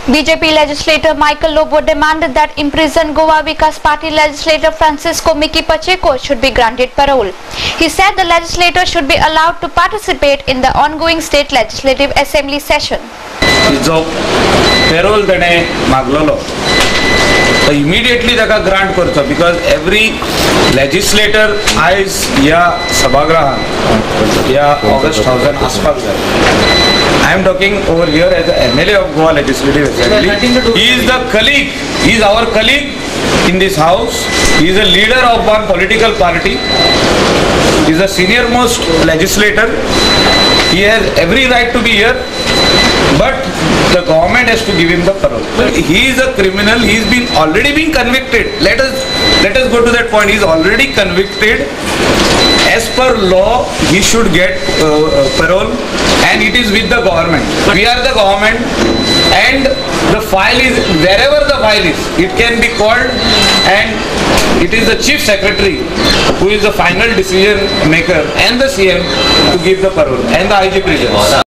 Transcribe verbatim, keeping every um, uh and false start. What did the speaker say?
B J P legislator Michael Lobo demanded that imprisoned Goa Vikas Party legislator Francisco Miki Pacheco should be granted parole. He said the legislator should be allowed to participate in the ongoing state legislative assembly session. जो parole देणे मागलोलो immediately ताका grant करचो because every legislator आयज या सभागृहान या August thousand आसपाक जाय. I am talking over here as the M L A of Goa Legislative Assembly. He is the colleague, he is our colleague in this house. He is a leader of one political party. He is the senior most legislator. He has every right to be here, but the government has to give him the parole. He is a criminal. He is been already been convicted. Let us let us go to that point. He is already convicted. As per law, he should get uh, uh, parole, and it is with the government. We are the government, and the file is wherever the file is. It can be called, and it is the chief secretary who is the final decision maker and the C M to give the parole and the I G presence.